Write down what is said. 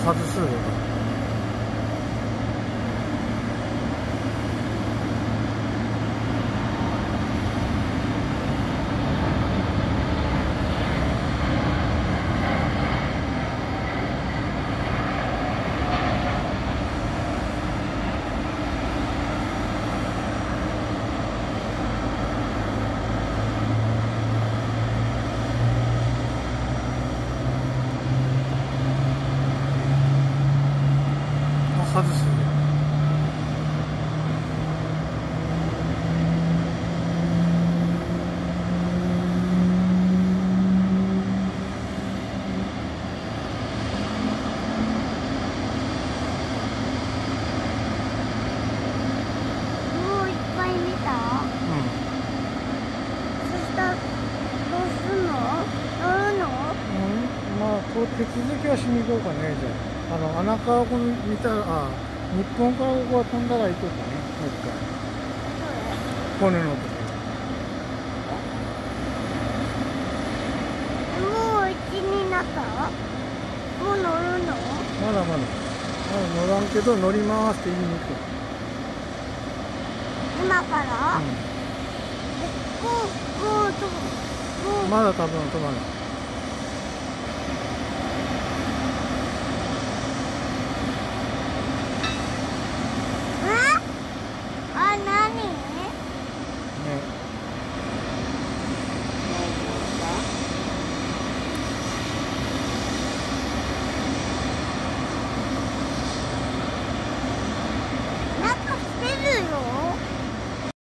外すよ。外す。 もういっぱい見た？そしたらどうすんの？乗るの？ まあ、こう手続きはしに行こうかね、じゃあ。穴川湖見たら、日本からここは飛んだら行こうかね、もう一回。骨のとこもう1になった？もう乗るの？ まだまだ。乗らんけど、乗りますって言いに行く。 今から？もうまだ多分飛ばない。